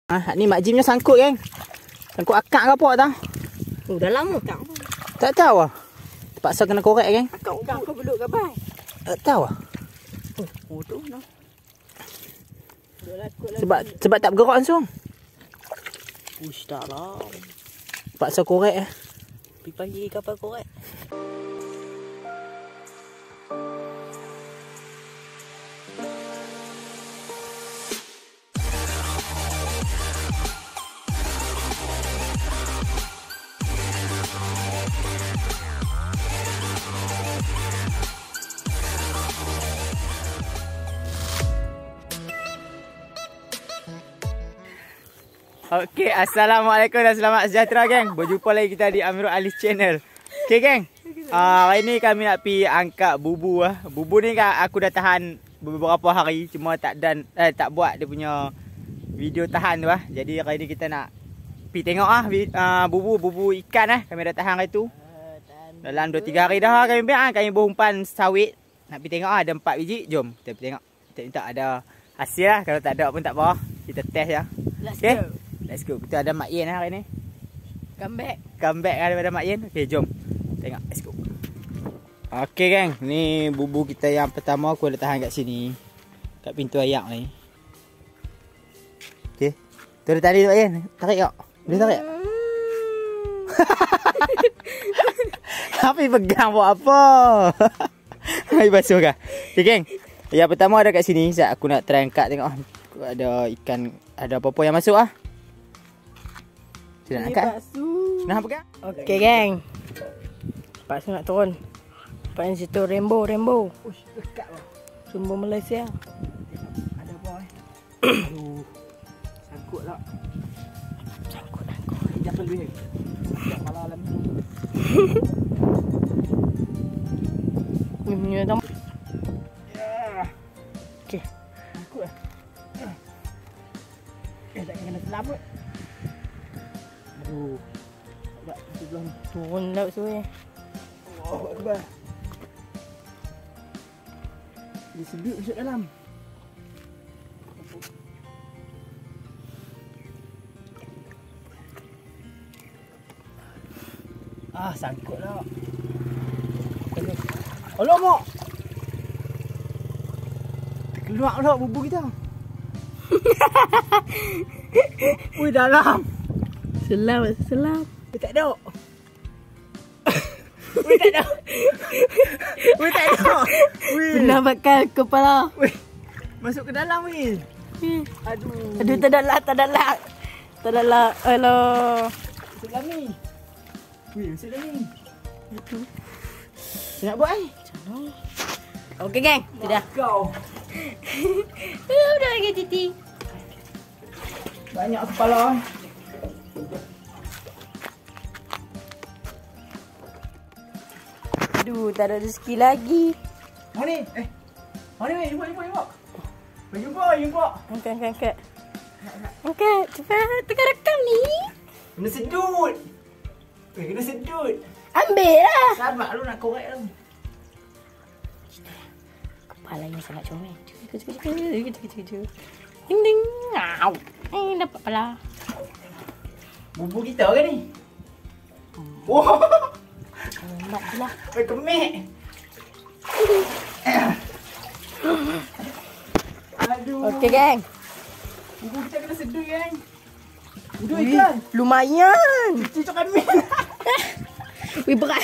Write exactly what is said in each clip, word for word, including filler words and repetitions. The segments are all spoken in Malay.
Ah, ni Mak Jimnya sangkut kan. Sangkut akak ke apa tau? Oh, dah lama akak. Tak tahu ah. Terpaksa kena korek kan? Akak akak kau beluk ke bai? Tak tahu ah. Oh, tu noh. Sebab sebab tak bergerak langsung. Ush, tak lah. Terpaksa korek ah. Pergi panggil kapal korek. Okey, assalamualaikum dan selamat sejahtera geng. Berjumpa lagi kita di Amirul Alis Channel. Okey geng. Uh, hari ni kami nak pi angkat bubu ah. Bubu ni kan aku dah tahan beberapa hari, cuma tak dan eh tak buat dia punya video tahan tu ah. Jadi hari ni kita nak pi tengok ah uh, bubu bubu ikan ah. Kami dah tahan hari tu. Dalam dua tiga hari dah kami biar ah. Kami berumpan sawit. Nak pi tengok ah, ada empat biji. Jom kita pi tengok. Kita minta ada hasil lah. Kalau tak ada pun tak apa. Kita test ya. Okey. Let's go. Kita ada Mak Yen hari ni. Come back. Come back daripada Mak Yen. Okey, jom. Tengok. Let's go. Okey, geng. Ni bubu kita yang pertama aku dah tahan kat sini. Kat pintu ayak ni. Okey. Tu dah tadi tu Mak Yen. Tarik tak? Boleh tarik tak? Tapi pegang buat apa? Hai basuh kah? Okey, geng. Yang pertama ada kat sini. Sekejap aku nak try angkat tengok. Ada ikan. Ada apa-apa yang masuk ah. Kita nak angkat. Nah, pegang. Okey, geng. Paksu nak turun. Pak yang situ rainbow, rainbow. Ush, dekat lah. Sumber Malaysia. Ada apa eh? Aduh. Sangkut tak? Sangkut, sangkut. Jangan lebih. Tak malah alam ni. Ini dah. Ya. Okey. Sangkut lah. Eh, tak kena selamat. Aduh. Tak sebelah ni. Turun laut suai. Oh, akbar. Dia sedut masuk dalam. Ah, sangkut lah. Alamak. Terkeluar pula bubu kita. Ui, dalam. Selam, selam. Dia tak ada. Ui, tak ada. Ui, tak ada. Ui. Pernah bakal kepala. Ui. Masuk ke dalam ni. Aduh. Aduh, tak ada lah, tak ada lah. Tak ada lah. Alah. Masuk dalam ni. Ui, masuk dalam ni. Aduh. Nak buat eh? Okey, geng. Sudah. Kau. Udah lagi titi. Banyak kepala. Aduh, tak ada rezeki lagi. Mana ni? Eh. Mana ni? Jumpa, jumpa, jumpa. Jumpa, jumpa. Angkat, angkat, angkat. Angkat, cepat. Tengah rekam ni. Kena sedut. Eh, kena sedut. Ambil lah. Sabar lu nak korek lu. Kepalanya sangat comel. Cukup, cukup, cukup, cukup, cukup, cukup. Ding, ding. Au. Eh, dapat pala. Bubu kita ke ni? Wah. Lambat je lah. Eh, kemik. Aduh. Okey, geng. Bubu kita kena sedut, geng. Sedut ikan. Lumayan. Cucuk kami. Wih, berat.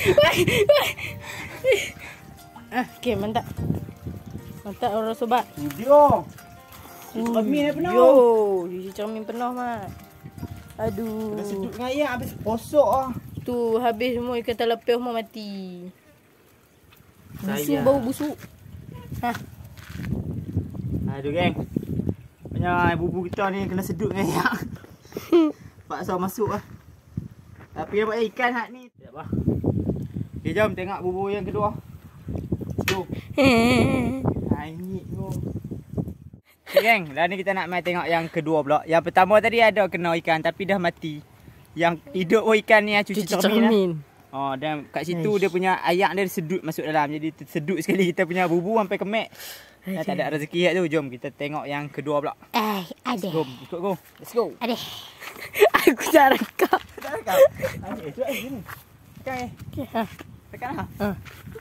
Ah, okey, mantap. Mantap orang sobat. Video. Cucuk kami dah penuh. Yo, cucuk cermin penuh, Mat. Aduh. Kena sedut dengan air habis posok ah. Tu habis semua ikan telepih semua mati. Busuk, Sayang. bau busuk. Ha. Aduh, geng. Banyak bubu kita ni kena sedut dengan air. Paksa masuk lah. Tapi nampak ikan hak ni. Sekejap lah. Okay, jom tengok bubu yang kedua. Let's go. Hanyik tu. Okay, geng. Dah ni kita nak main tengok yang kedua pula. Yang pertama tadi ada kena ikan tapi dah mati. Yang hidup pun ikan ni cuci, Cuci cermin, cermin. Lah. Oh, dan kat situ Eish. dia punya ayak dia sedut masuk dalam. Jadi sedut sekali kita punya bubu sampai kemek. Dah tak ada rezeki tu. Jom kita tengok yang kedua pula. Eh, ada. Jom, ikut go. Let's go. Ada. Aku dah rekam. Tak rekam. Eh, tu eh sini. Tekan eh. Okey, ha. Tekan lah. Ha.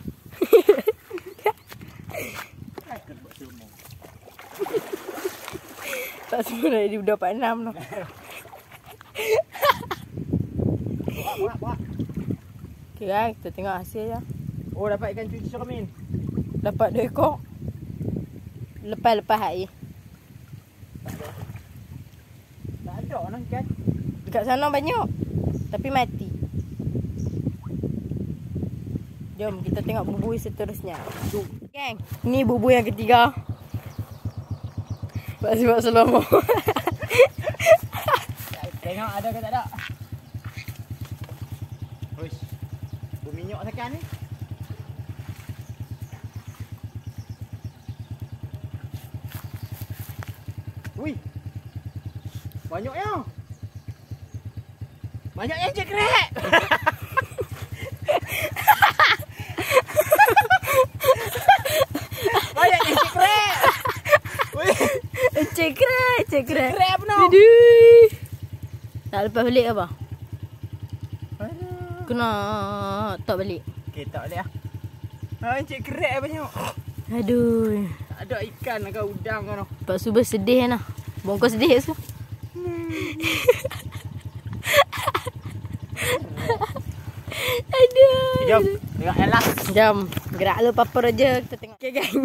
Tak semua dah di dapat enam tu. Buat, buat, buat. Okey guys, kita tengok hasil je. Oh, dapat ikan cuci cermin. Dapat dua ekor. Lepas-lepas air. Tak ada orang ikan. Dekat sana banyak. Tapi mati. Jom kita tengok bubui seterusnya. Geng, ni bubui yang ketiga. Pak sebab selama. Tengok ada ke tak ada. Uish. Berminyak sekan ni. Ui. Banyaknya. Banyaknya cekrek. Banyaknya cekrek. Ui. Cekrek, cekrek. Cekrek apa no? Aduh. Tak lepas balik apa? Aduh. Kena tak balik. Okey, tak boleh ah. Ha, cekrek banyak. Aduh. Tak ada ikan ke udang ke no. Pak Subah sedih lah. Bongkos sedih tu. Aduh. Jom, tengok yang last. Jom, gerak lu papar aja kita tengok. Okey gang.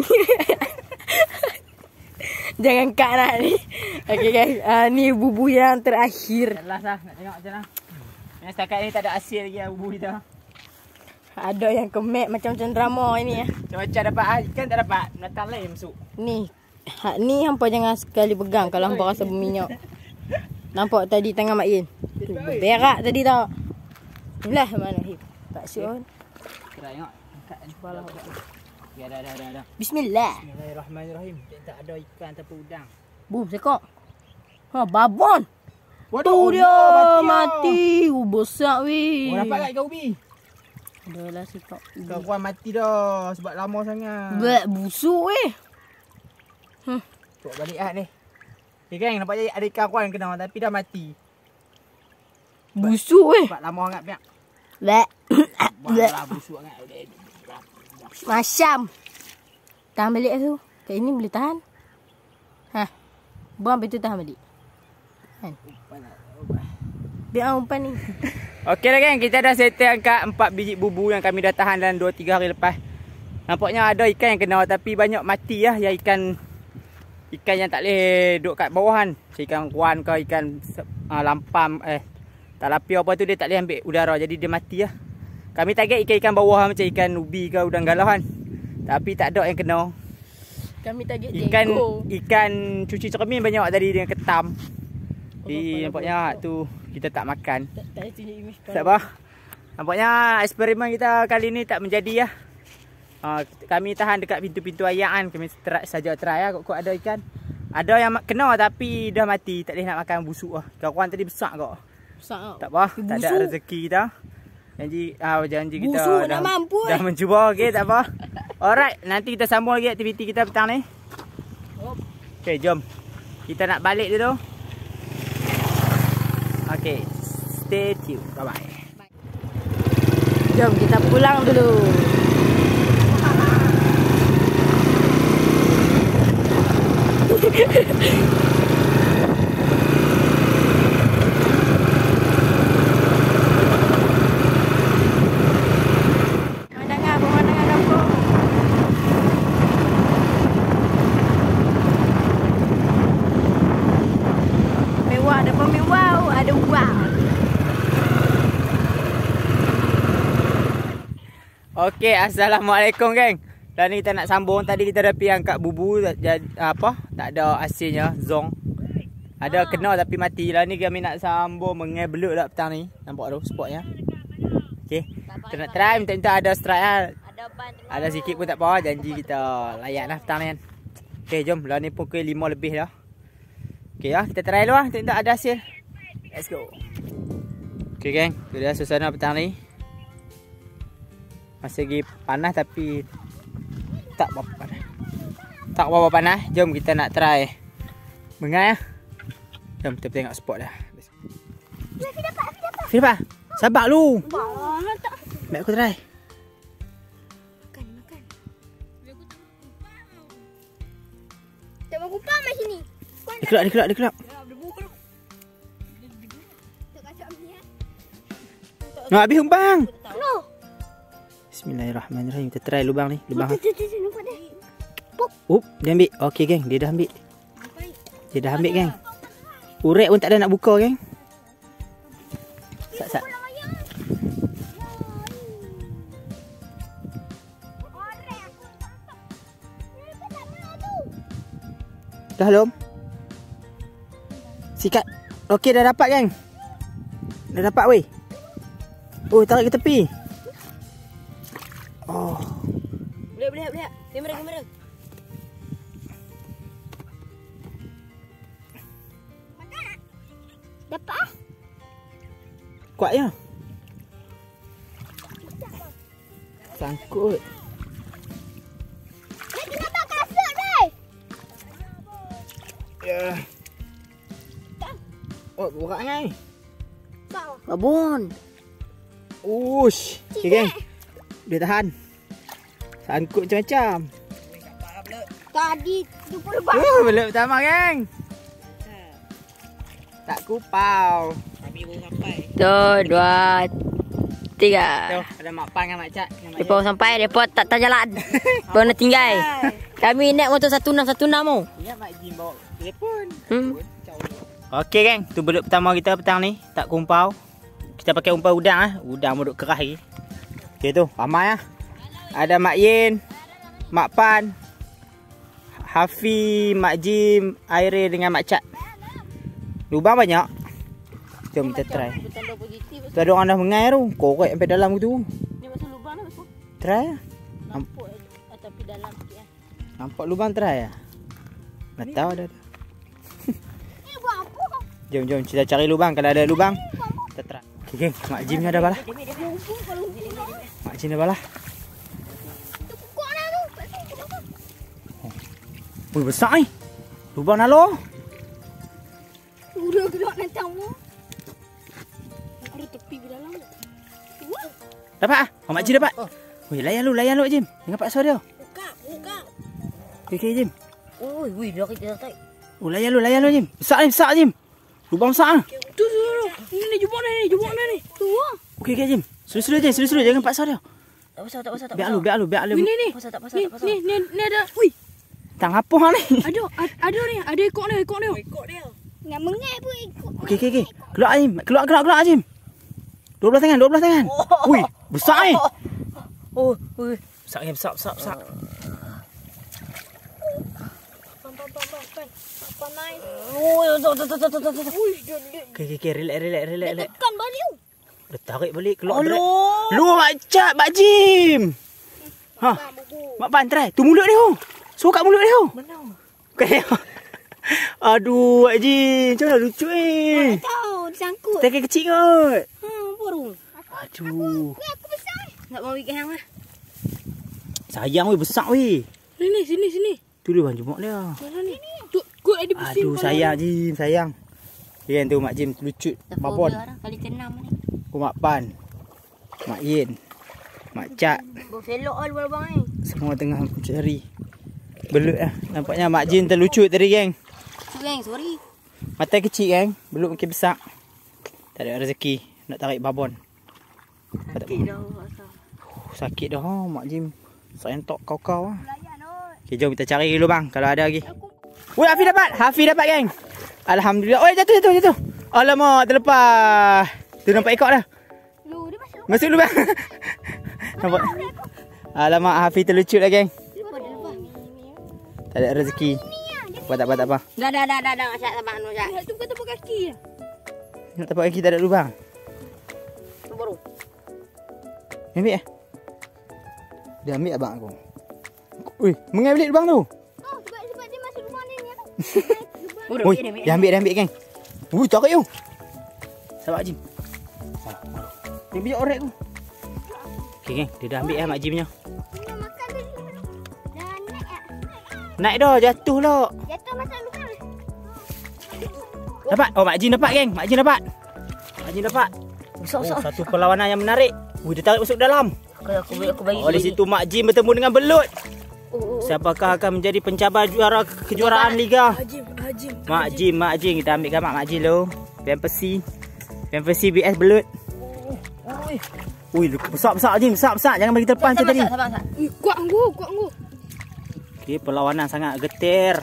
Jangan kat nak ni. Okey guys, uh, ni bubu yang terakhir. Yang last lah, nak tengok macam mana. Yang setakat ni tak ada hasil lagi lah bubu kita. Ada yang kemek macam-macam drama ini ya. Macam-macam dapat ikan tak dapat. Natang lain masuk. Ni. Hak ni hampa jangan sekali pegang kalau hampa rasa berminyak. Nampak tadi tangan Mak Yin. Tu berak tadi tau. Inilah mana hip. Tak syuk. Kita tengok. Angkat ni. Ya dah dah dah dah. Bismillah. Bismillahirrahmanirrahim. Tak ada ikan ataupun udang. Boom, sekok. Ha, babon. Waduh, Tu dia mati. mati. Uh, besar weh. Oh, dapat kat ikan ubi. Dah lah sekok. Ikan kuan mati dah sebab lama sangat. Bek busuk weh. Hmm. Tok balik ah ni. Okay, geng, nampak je ada ikan kuan kena tapi dah mati. Busuk weh. Sebab lama sangat piak. Bek. Bek. Wah, busuk sangat. Macam. Tahan balik tu. Kat ini boleh tahan. Ha. Buang betul tahan balik. Kan. Biar umpan ni. Okey dah geng, kita dah settle angkat empat biji bubu yang kami dah tahan dalam dua tiga hari lepas. Nampaknya ada ikan yang kena tapi banyak mati lah. Yang ikan ikan yang tak boleh duduk kat bawah kan. Macam ikan kuan ke ikan uh, lampam eh talapi apa tu dia tak boleh ambil udara jadi dia mati lah. Kami target ikan-ikan bawah macam ikan ubi ke udang galau kan. Tapi tak ada yang kena. Kami target Ikan jengko. ikan cuci cermin banyak tadi dengan ketam. Jadi nampaknya tu kita tak makan. Tak tak tunjuk image kau. Tak apa. Nampaknya eksperimen kita kali ni tak menjadi lah. Uh, kami tahan dekat pintu-pintu air kan. Kami try, saja try lah kok ada ikan. Ada yang kena tapi dah mati. Tak boleh nak makan busuk lah. Kawan tadi besar kok. Besar tau. Tak apa. Tak ada rezeki kita. Janji uh, janji kita busuk dah, dah mampu dah eh. mencuba. Okay tak apa. Alright. Nanti kita sambung lagi aktiviti kita petang ni. Okay jom. Kita nak balik dulu. Okay. Stay tuned. Bye bye. Jom kita pulang dulu. Pemandangan, pemandangan kampung. Mewah, ada pemewah, ada wow. Okey, assalamualaikum geng. Dan ni kita nak sambung. Tadi kita dah pergi angkat bubu jadi apa? Tak ada hasilnya, zong. Ada kena tapi mati. Lah ni kami nak sambung mengebeluk dah petang ni. Nampak tu spotnya. Okey. Kita nak try minta-minta ada strike lah. Ada ban. Ada sikit pun tak apa. Janji kita layak lah petang ni kan. Okey, jom. Lah ni pukul lima lebih dah. Okey lah, kita try dulu lah. Minta ada hasil. Let's go. Okey geng, tu dia suasana petang ni. Masih lagi panas tapi tak berapa panas. Tak apa-apa panas. Jom kita nak try mengai. Jom kita tengok spot dah. Afi dapat, Afi dapat. Afi dapat? Sabar lu. Banyak tak. Baik aku try. Makan, makan. Tak mau kupang mat sini. Dia kelak, dia kelak, dia kelak. Nak habis umpang. No. Bismillahirrahmanirrahim. Kita try lubang ni. Lubang. Tu tu tu nampak dah. Up, dia ambil. Okey geng, dia dah ambil. Dia dah ambil geng. Urek pun tak ada nak buka geng. Sat sat. Dah belum? Sikat. Okey dah dapat geng. Dah dapat weh. Oh, tarik ke tepi. Oh. Boleh, boleh, boleh. Kamera, kamera. Dapat ah? Kuat ya? Sangkut. Dia kenapa kasut dai? Ya. Oh, buka ngai. Bau. Babon. Ush. Okay, geng. Dia tahan. Sangkut macam-macam. Tadi tu pun bau. Uh, belum pertama geng. Tak kupau. Kami baru sampai. Tu, dua, tiga. Tu, ada Mak Pan dengan Mak Cak. Mereka baru sampai, mereka tak tak jalan. Baru nak tinggal. Kami naik motor satu enam satu enam oh. Ya, Mak Jim bawa telefon. Hmm. Okey geng, tu belut pertama kita petang ni. Tak kumpau. Kita pakai umpan udang ah. Udang duduk keras lagi. Okey tu, ramai ah. Ada Mak Yin, Mak Pan, Hafi, Mak Jim, Aire dengan Mak Cak. Lubang banyak. Jom kita try. Tu ada orang dah mengai tu. Korek sampai dalam tu. Ni masuk lubang dah masuk. Try ah. Nampak tapi dalam sikit ah. Nampak lubang try ah. Nak tahu dah. Ni buat apa? Jom jom kita cari lubang. Kalau ada lubang kita try. Okey geng, Mak Jim ni ada balah. Mak Jim ada balah. Pukul dah tu. Ui besar ni. Lubang nalo. Udah gerak nak tahu. Ada tepi di dalam. Wah. Dapat ah? Oh, Mak Jim dapat. Ui layan lu, layan lu Mak Jim. Jangan paksa dia. Buka, buka. Okey okey Jim. Oi, wih, dah kita tak. Oh layan lu, layan lu Jim. Besar ni, besar Jim. Lubang besar ah. Tu tu tu. Ni jumpa ni, jumpa ni. Tu ah. Okey okey Jim. Seru-seru je, seru-seru jangan paksa dia. Tak pasal, tak pasal, tak Biar lu, biar lu, biar lu. Ni ni. Tak pasal, tak pasal, tak pasal. Ni ni ni ada. Ui. Tang apa hang ni? Ada, ada ni, ada ekor ni, ekor ni. Ekor dia. Nak mengai pun ikut. Okey okey okey. Keluar Jim. Keluar keluar keluar Jim. dua belas tangan, dua belas tangan. Ui, besar ni. Oh, ui. Besar ni, besar, besar, besar. Pam pam pam pam. Apa naik? Oh, tu tu tu tu tu tu. Ui, dia dia. Okey okey okey, relax relax relax relax. Tekan balik. Dah tarik balik keluar. Aduh. Lu Mak Cak, Mak Jim. Ha. Mak Pan try. Tu mulut dia. Suruh kat mulut dia. Mana? Okey. Aduh, Mak Jim. Macam mana lucu eh. Tahu, disangkut. Tekan kecil kot. Ha, baru. Aduh. Ni aku besar. Tak mau ikan hang ah. Sayang weh, besar weh. Sini, sini, sini. Tu dia bang jumuk dia. Mana ni? Tu, kut ada pusing. Aduh, sayang Jim, sayang. Dia tu Mak Jim lucut babon. Kali keenam ni. Aku Mak Pan, Mak Yin, Mak Cak. Berselok all lubang ni. Semua tengah mencari belut lah. Nampaknya Mak Jin terlucut tadi geng. Tu geng, sorry. Mata kecil geng, belut makin besar. Tak ada rezeki nak tarik babon. Sakit dah asal. Sakit dah oh, Mak Jim. Sentok kau-kau lah. Okay, jom kita cari lubang kalau ada lagi. Woi, Hafi dapat. Hafi dapat geng. Alhamdulillah. Oh, jatuh jatuh jatuh. Alamak, terlepas. Tu nampak ekor dah. Lu dia masuk. Masuk lubang. Nampak. Alamak, Hafi terlucut lah geng. Tak ada rezeki. Apa tak apa tak apa. Dah dah dah dah dah Syak sabar anu Syak. Tu bukan tapak kaki je. Nak tapak kaki tak ada lubang. Tu baru. Ambil eh. Dia ambil abang aku. Ui, mengai balik lubang tu. Oh, sebab sebab dia masuk rumah ni ni. Ui, dia ambil dia ambil geng. Ui, tarik you. Sabar Jim. Dia bijak orek tu. Okey geng, dia dah ambil eh Mak Jimnya. Nak makan tadi. Dah naik ah. Naik dah, jatuh lah. Jatuh masuk lubang. Dapat. Oh, Mak Jin dapat, geng. Mak Jin dapat. Mak Jin dapat. Sok Oh, sok. satu perlawanan yang menarik. Wih, dia tarik masuk dalam. Aku aku bagi aku bagi. Oh, di situ Mak Jin bertemu dengan belut. Oh, oh. Siapakah akan menjadi pencabar juara kejuaraan liga? Ajim, ajim. Mak Jin, Mak Jin. Kita ambil gambar Mak Jin dulu. Fantasy. Fantasy V S belut. Oi. Ui, besar-besar Jin. Besar-besar. Jangan bagi terpan tu tadi. Sabar, sabar. Kuat anggu, kuat anggu. Okay, perlawanan sangat getir.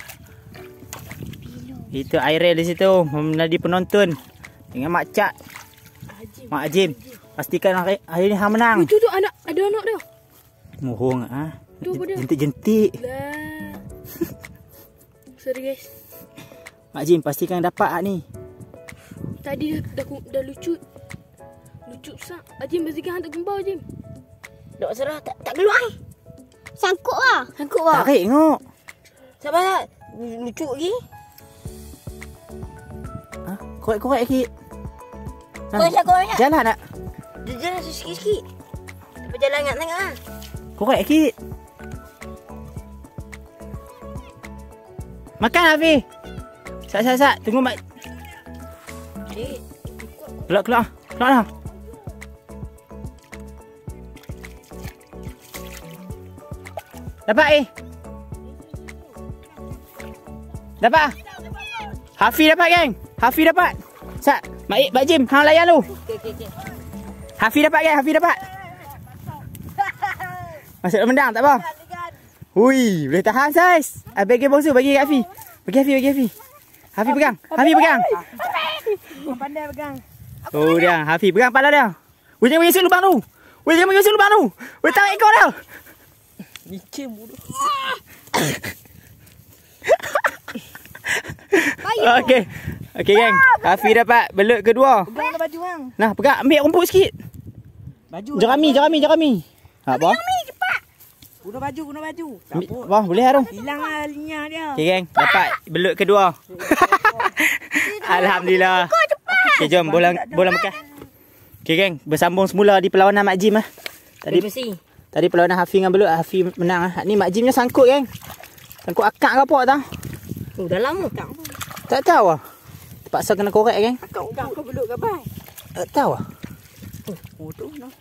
Itu Airel di situ menjadi penonton dengan Mak Cak. Mak Jim. Pastikan hari, hari ni hang menang. Itu tu anak, ada anak dia. Mohong ah. Tu apa dia? Jentik-jentik. Lah. Sorry guys. Mak Jim pastikan dapat ah ni. Tadi dah dah, dah lucut. Lucut sak. Ajim bersihkan hantar gembau Ajim. Dok serah tak tak keluar. Sangkut lah. Sangkut wah. Tarik tengok. Sabar tak? Lucu lagi. Ha? Korek-korek sikit. Korek sikit, korek sikit. Jalan tak? Dia jalan sikit-sikit. Tapi jalan ingat tengok ah. Korek sikit. Makan Hafiz. Sat sat sat. Tunggu mak. Adik. Keluar keluar. Keluar dah. Dapat eh. Dapat. Hafiz dapat geng. Hafiz dapat. Sat. Mak Ik, Mak Jim, hang layan lu. Okey okey okey. Hafiz dapat geng, Hafiz dapat. Masuk dalam mendang tak apa. Hui, boleh tahan saiz. Ah, bagi bongsu bagi kat Hafiz. Bagi Hafiz, bagi Hafiz. Hafiz pegang. Hafiz pegang. Pandai pegang. Oh dia, Hafiz pegang kepala dia. Weh, jangan bagi masuk lubang tu. Weh, jangan bagi masuk lubang tu. Weh, tarik ekor dia. Licin bodoh. Okey. Okey geng. Hafiz dapat belut kedua. Pegang baju hang. Nah, pegang ambil rumput sikit. Baju. Jerami, jerami, jerami. Ha, apa? Guna baju, guna baju. Ambil- Wah, boleh lah tu. Hilang lah linya dia. Okey geng, dapat belut kedua. Alhamdulillah. Okey, jom bola bola bekas. Okey geng, bersambung semula di perlawanan Mak Jim ah. Tadi Tadi tadi perlawanan Hafiz dengan belut, Hafiz menang ah. Ni Mak Jimnya sangkut geng. Sangkut akak ke apa tak? oh, dalam tu. Tak. Tak tahu ah. Terpaksa kena korek geng. Kau kau kau beluk gabai. Tak tahu ah. Bodoh noh.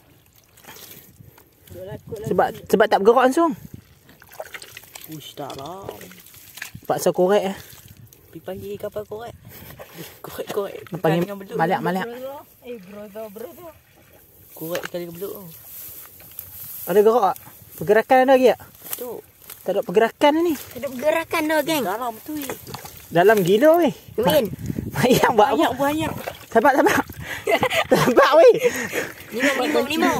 Sebab sebab tak bergerak langsung. Ush tak lah. Terpaksa korek ah. Pergi panggil kapal korek. Korek-korek. Panggil malak-malak. Eh brodo brodo. Korek sekali dengan beluk tu. Ada gerak tak? Pergerakan ada lagi tak? Tu. Tak ada pergerakan ni. Ada pergerakan dah geng. Dalam tu. Dalam gila weh. Min. Ayam buat apa? Banyak banyak. Sabar, sabar. Sabar weh. Lima lima lima.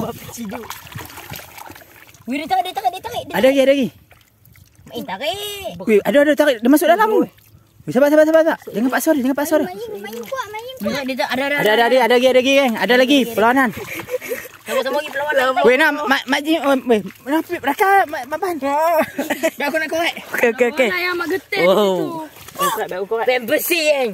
Wih dia tarik dia tarik dia tarik. Ada lagi, ada lagi. Main tarik. Weh, ada ada tarik dia masuk dalam tu. Weh, sabar, sabar, sabar, sabar. Jangan paksa dia, jangan paksa dia. Main kuat, main Dia dia ada ada Ada ada ada ada lagi, ada lagi geng. Ada lagi perlawanan. sama-sama lagi perlawanan. Weh, nak mak mak Jim, oh, weh, nak rakam mak Pan. Biar aku nak korek. Okey, okey, okey. Mana yang mak getir Oh. tu. Korek, biar aku korek. Pem bersih geng.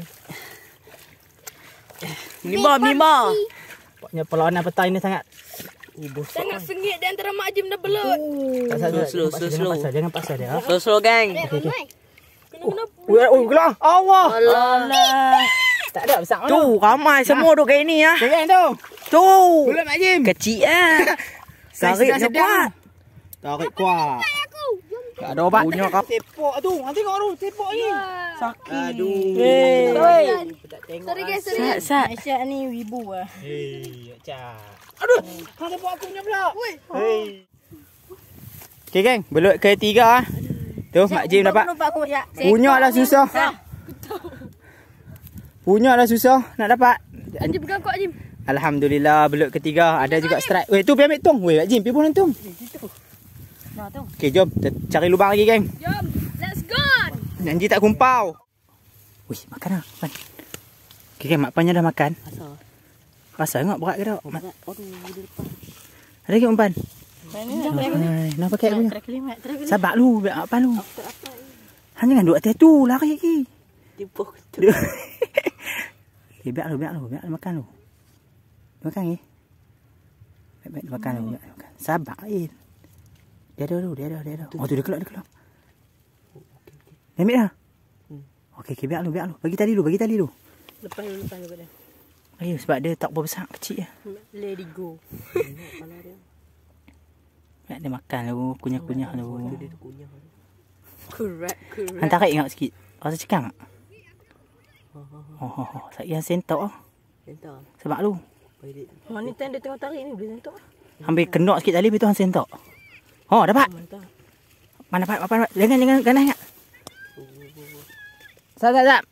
Lima lima. Pokoknya perlawanan petang ini sangat uh, bosok. Sangat sengit di antara Mak Jim dan belut. Tak saja. Slow, slow, slow. Jangan paksa dia. Ha? Slow slow geng. Weh, oh, keluar. Allah. Allah. Tak ada besar mana. Tu ramai semua duk kayak ni ah. Jangan tu. Tu. Belut Mak Jim. Kecil ah. Tarik Sedang, kuat. Tarik kuat. Tak ada obat. Punya kau. Tepok tu. Ha, tengok tu. Tepok ni. Sakit. Aduh. Hey. Tak tengok. Sorry guys, sorry. Sat sat. Aisyah ni wibu ah. Hei, Cak. Aduh. Hang tepok aku punya pula. Hei. Okey geng, belut ketiga ah. Tu Mak Jim dapat. Nampak aku Aisyah. Punya lah susah. Punya lah susah nak dapat. Ajim pegang kuat Ajim. Alhamdulillah belut ketiga. Ada juga strike. Weh, tu pergi ambil tong. Weh, Mak Jim, pergi pun tong. Nah tu. Okey, jom kita cari lubang lagi geng. Jom, let's go. Janji tak kumpau. Wih, makan lah. Makan. Okey, geng, Mak Pannya dah makan. Asal. Rasa tengok berat ke tak? Ma- Aduh dia depan. Ada lagi Mak Pan? Mana? Nak pakai punya. Terkelimat, terkelimat. Sabar lu, biar Mak Pan lu. Hang jangan duduk atas tu, lari lagi. Tipu. Duduk. Eh, biar lu, biar lu, biar lu makan lu. Makan ni. Baik-baik dia makan lu, biar dia makan. Sabar eh. Dia ada lu, dia ada, dia ada. Oh tu dia keluar, dia keluar. Ambil dah. Hmm. Okey, okey, biar lu, biar lu. Bagi tali lu, bagi tali lu. Lepas dulu, lepas dulu. Ayo, sebab dia tak besar, kecil je. Let it go. Biar dia makan lu, kunyah-kunyah lu. Correct, correct. Hantar kait tengok sikit. Rasa cekang tak? Oh, oh, oh. Saya yang sentok lah. Sentok? Sebab lu. Mana time dia tengah tarik ni, boleh sentok lah. Ambil kenok sikit tali, lepas tu hang sentok. Oh, dapat. Mana dapat, apa dapat. Jangan, jangan, ganas ingat. Sap, sap, sap.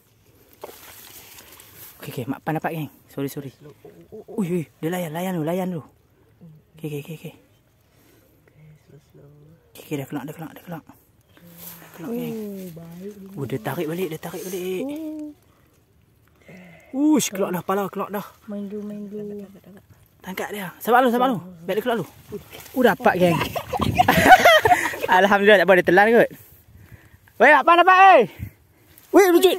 Okey, okey, mak pan dapat geng. Sorry, sorry. Ui, ui, dia layan, layan lu, layan lu. Okey, okey, okey, okey. Okey, okay, dah kelak, dah kelak, dah kelak. Kelak geng. Oh, dia tarik balik, dia tarik balik. Ush, kelak dah, pala, kelak dah. Main dulu, main dulu. Tangkap dia. Sabar lu, sabar lu. Biar dia kelak lu. Oh, dapat geng. Alhamdulillah, tak apa, dia telan kot. Weh, apa dapat, eh? Weh, lucut.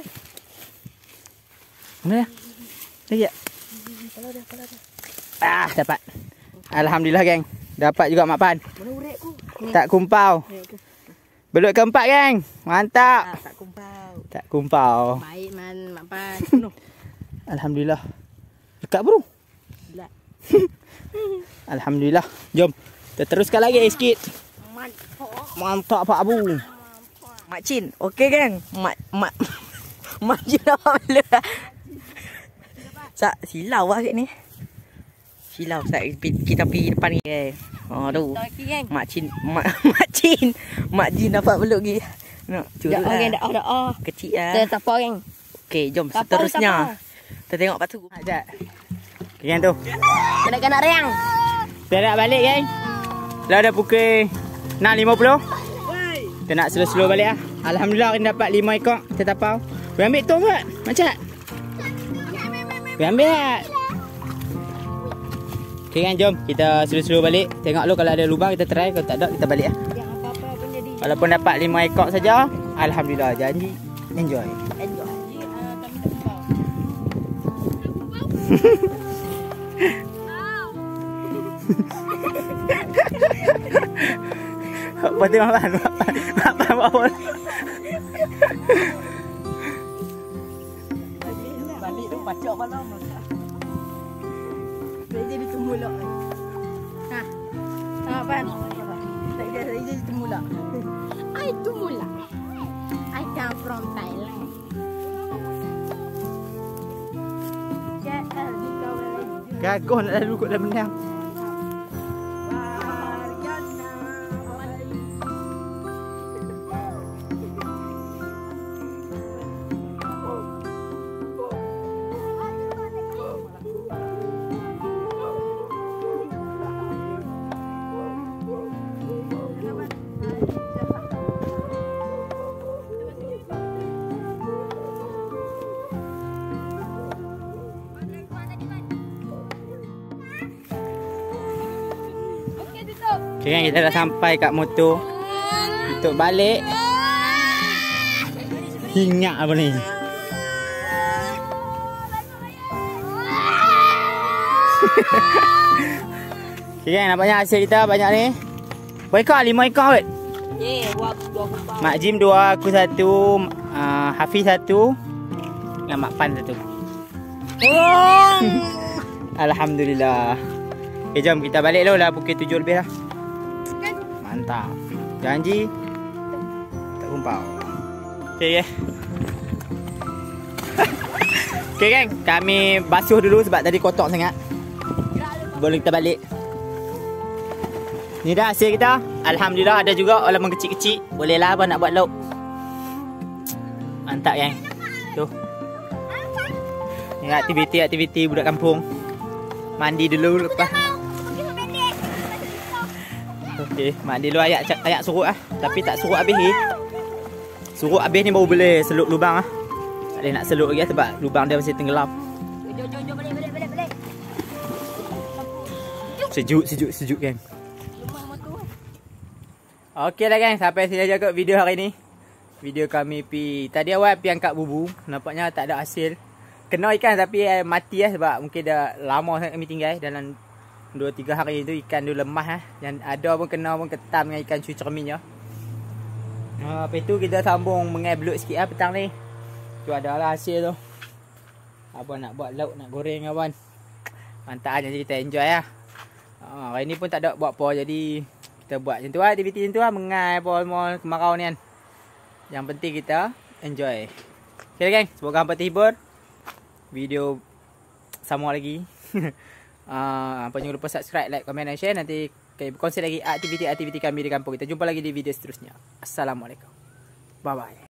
Mana dah? Lagi tak? Ah, dapat. Alhamdulillah, geng. Dapat juga mak pan. Mana urek ku? Tak kumpau. Belut keempat, geng. Mantap. Tak kumpau. Tak kumpau. Baik, man, mak pan. Alhamdulillah. Dekat bro. Belak. Alhamdulillah. Jom. Kita teruskan lagi sikit. Mantap Pak Abu. Mak Cin. Okey geng. Mak mak mak Cin apa bela. Sak silau lah kat ni. Silau sak kita pergi depan ni geng. Oh tu. Mak Cin, mak mak Cin. Mak Cin dapat beluk lagi. Nak curut lah. Dak dak dak. Kecil ah. Tak apa geng. Okey, jom seterusnya. Kita tengok patu. Ajak. Geng tu. Kanak-kanak reang. Kita nak balik geng. Dah dah pukul enam lima puluh. Kita nak slow-slow balik lah. Alhamdulillah kita dapat lima ekor. Kita tapau. Boleh ambil tu kot. Macam. Boleh ambil tak? Okay kan, jom. Kita slow-slow balik. Tengok lu kalau ada lubang kita try. Kalau tak ada kita balik lah. Walaupun dapat lima ekor saja. Alhamdulillah. Janji. Enjoy. Enjoy. Apa tu makan? Makan bawah. Balik tu pacak malam. Dia jadi temulak. Ha. Ha pan. Tak dia jadi temulak. I temulak. I come from Thailand. Gagoh nak lalu kot dah menang. Okay, kita dah sampai kat motor untuk balik. Hinyak apa ni? Okay, nampaknya hasil kita banyak ni. Berapa ekor? Lima ekor kot. Yeah, dua kumpau. Mak Jim dua, aku satu, uh, Hafiz satu, dengan Mak Pan satu. Alhamdulillah. Okay, jom kita balik dulu lah. Pukul tujuh lebih lah. Mantap. Janji tak kumpau. Okay, okay. Okay, geng. Kami basuh dulu sebab tadi kotor sangat. Boleh kita balik. Ni dah hasil kita. Alhamdulillah, ada juga walaupun kecil-kecil. Boleh lah apa nak buat lauk. Mantap, geng. Tu. Ni aktiviti-aktiviti budak kampung. Mandi dulu lepas. Okey, mandi dulu ayak ayak surut ah. Tapi tak surut habis ni. Surut habis ni baru boleh seluk lubang ah. Tak boleh nak seluk lagi sebab lubang dia masih tenggelam. Jom jom jom balik balik balik balik. Sejuk sejuk sejuk geng. Okey lah geng, sampai sini aja kot video hari ni. Video kami pi tadi awal pi angkat bubu, nampaknya tak ada hasil. Kena ikan tapi eh, mati lah sebab mungkin dah lama sangat kami tinggal dalam dua tiga hari tu ikan tu lemah ah. Yang ada pun kena pun ketam dengan ikan cuy cerminnya. Uh, lepas tu kita sambung mengai belut sikit lah petang ni. Tu ada lah hasil tu. Abang nak buat lauk, nak goreng abang. Mantap lah, jadi kita enjoy lah. Uh, hari ni pun tak ada buat apa, jadi kita buat macam tu lah, aktiviti macam tu lah. Mengai apa-apa kemarau ni kan. Yang penting kita enjoy. Okay geng, semoga hampa terhibur. Video sama lagi. uh, Apa jangan lupa subscribe, like, komen dan share. Nanti kami berkongsi lagi aktiviti-aktiviti kami di kampung. Kita jumpa lagi di video seterusnya. Assalamualaikum. Bye bye.